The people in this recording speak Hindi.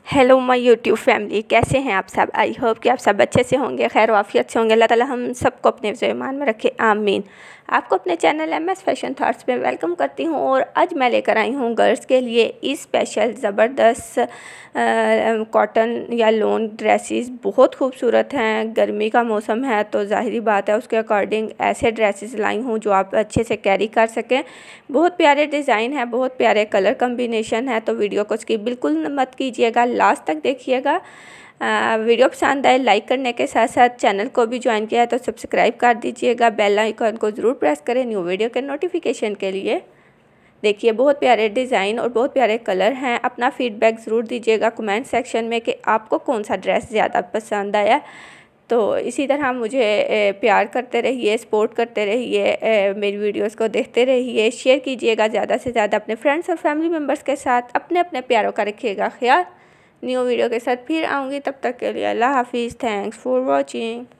हेलो माय यूट्यूब फैमिली, कैसे हैं आप सब। आई होप कि आप सब अच्छे से होंगे, खैर वाफियत से होंगे। अल्लाह ताला हम सबको अपने ईमान में रखे, आमीन। आपको अपने चैनल MS फैशन थॉट्स में वेलकम करती हूँ और आज मैं लेकर आई हूँ गर्ल्स के लिए स्पेशल ज़बरदस्त कॉटन या लोन ड्रेसेस। बहुत खूबसूरत हैं। गर्मी का मौसम है तो ज़ाहिरी बात है उसके अकॉर्डिंग ऐसे ड्रेसेस लाई हूँ जो आप अच्छे से कैरी कर सकें। बहुत प्यारे डिज़ाइन है, बहुत प्यारे कलर कम्बिनेशन है, तो वीडियो को स्किप बिल्कुल मत कीजिएगा, लास्ट तक देखिएगा। वीडियो पसंद आए लाइक करने के साथ साथ चैनल को भी ज्वाइन किया है तो सब्सक्राइब कर दीजिएगा। बेल आइकन को ज़रूर प्रेस करें न्यू वीडियो के नोटिफिकेशन के लिए। देखिए बहुत प्यारे डिज़ाइन और बहुत प्यारे कलर हैं। अपना फीडबैक ज़रूर दीजिएगा कमेंट सेक्शन में कि आपको कौन सा ड्रेस ज़्यादा पसंद आया। तो इसी तरह मुझे प्यार करते रहिए, सपोर्ट करते रहिए, मेरी वीडियोस को देखते रहिए, शेयर कीजिएगा ज़्यादा से ज़्यादा अपने फ्रेंड्स और फैमिली मेम्बर्स के साथ। अपने अपने प्यारों का रखिएगा ख्याल। न्यू वीडियो के साथ फिर आऊँगी, तब तक के लिए अल्लाह हाफिज़। Thanks for watching.